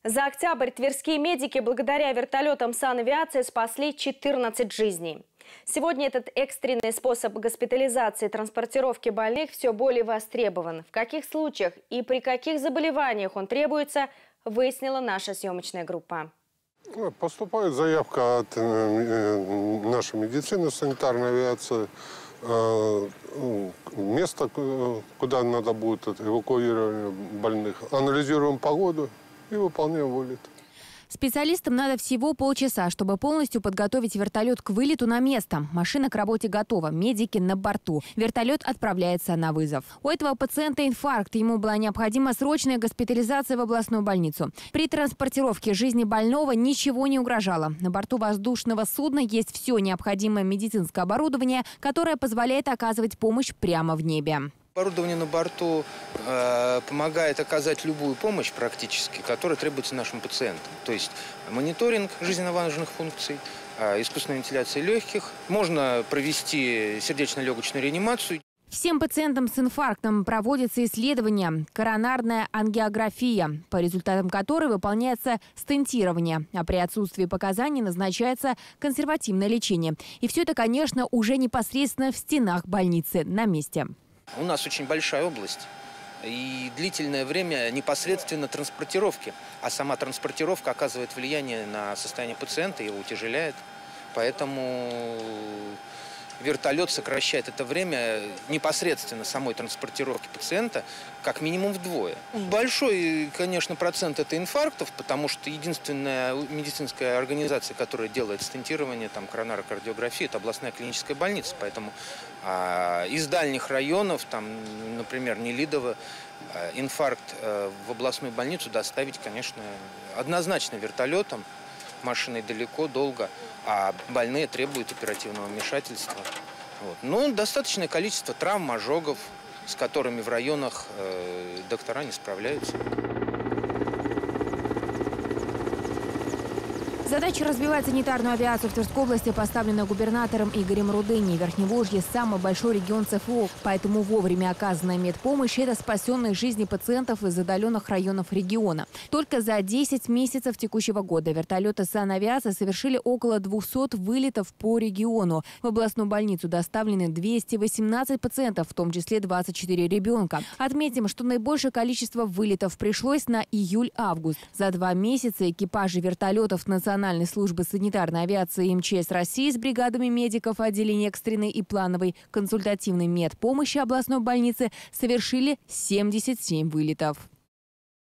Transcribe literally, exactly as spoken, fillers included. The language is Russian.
За октябрь тверские медики благодаря вертолетам санавиации спасли четырнадцать жизней. Сегодня этот экстренный способ госпитализации и транспортировки больных все более востребован. В каких случаях и при каких заболеваниях он требуется, выяснила наша съемочная группа. Поступает заявка от нашей медицины, санитарной авиации. Место, куда надо будет эвакуировать больных. Анализируем погоду и выполняем вылет. Специалистам надо всего полчаса, чтобы полностью подготовить вертолет к вылету на место. Машина к работе готова, медики на борту. Вертолет отправляется на вызов. У этого пациента инфаркт. Ему была необходима срочная госпитализация в областную больницу. При транспортировке жизни больного ничего не угрожало. На борту воздушного судна есть все необходимое медицинское оборудование, которое позволяет оказывать помощь прямо в небе. Оборудование на борту э, помогает оказать любую помощь практически, которая требуется нашим пациентам. То есть мониторинг жизненно важных функций, э, искусственная вентиляция легких. Можно провести сердечно-легочную реанимацию. Всем пациентам с инфарктом проводится исследование – коронарная ангиография, по результатам которой выполняется стентирование, а при отсутствии показаний назначается консервативное лечение. И все это, конечно, уже непосредственно в стенах больницы на месте. У нас очень большая область и длительное время непосредственно транспортировки. А сама транспортировка оказывает влияние на состояние пациента, его утяжеляет. Поэтому вертолет сокращает это время непосредственно самой транспортировки пациента как минимум вдвое. Большой, конечно, процент это инфарктов, потому что единственная медицинская организация, которая делает стентирование, там, коронарокардиографию, это областная клиническая больница. Поэтому а, из дальних районов, там, например, Нелидово, а, инфаркт а, в областную больницу доставить, конечно, однозначно вертолетом. Машиной далеко, долго, а больные требуют оперативного вмешательства. Вот. Но достаточное количество травм, ожогов, с которыми в районах э, доктора не справляются. Задача развивать санитарную авиацию в Тверской области поставлена губернатором Игорем Рудыней. Верхневолжье – самый большой регион ЦФО, поэтому вовремя оказанная медпомощь – это спасенные жизни пациентов из отдаленных районов региона. Только за десять месяцев текущего года вертолеты санавиации совершили около двухсот вылетов по региону. В областную больницу доставлены двести восемнадцать пациентов, в том числе двадцать четыре ребенка. Отметим, что наибольшее количество вылетов пришлось на июль-август. За два месяца экипажи вертолетов национальных Национальной службы санитарной авиации эм че эс России с бригадами медиков отделения экстренной и плановой консультативной медпомощи областной больницы совершили семьдесят семь вылетов.